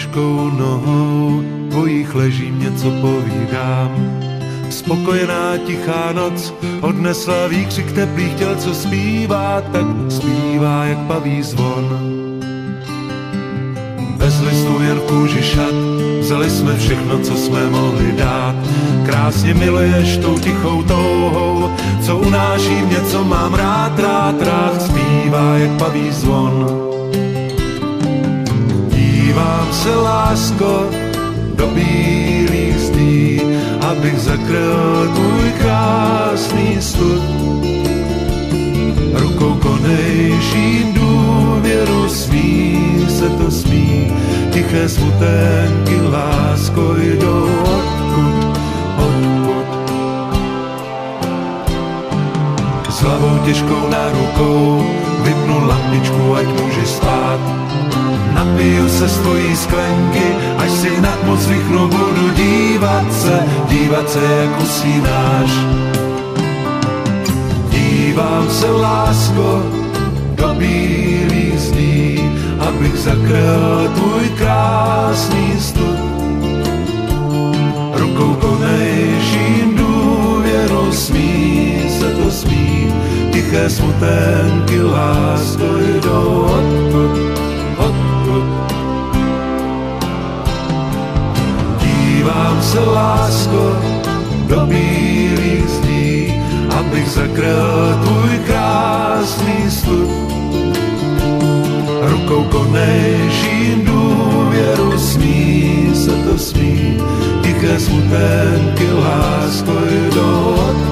těžkou nohou tvojich ležím, něco povídám. Spokojená tichá noc odnesla výkřik teplých těl, co zpívá, tak zpívá jak paví zvon. Bez listů jen v kůži šat, vzali jsme všechno, co jsme mohli dát. Krásně miluješ tou tichou touhou, co unáším něco mám rád, rád, rád, zpívá jak paví zvon. Dívám se, lásko, do bílých zdí, abych zakryl tvůj krásný stud. Rukou konejším důvěru smí, se to smí, tiché smutenky, lásko, jdou odkud, odkud. S hlavou těžkou na rukou vypnu lampičku, ať můžeš spát. Napiju se z tvojí sklenky, až si na tmu zvychnu, budu dívat se, jak usínáš. Dívám se, lásko, do bílých zdí, abych zakryl tvůj krásný stud. Rukou konejším důvěru smí, se to smí, tiché smutenky, lásko, jdou odkud, odkud. Dívám se, lásko, do bílých zdí, abych zakryl tvůj krásný stud. Rukou konejším důvěru smí, se to smí, tiché smutenky, lásko, jdou odkud.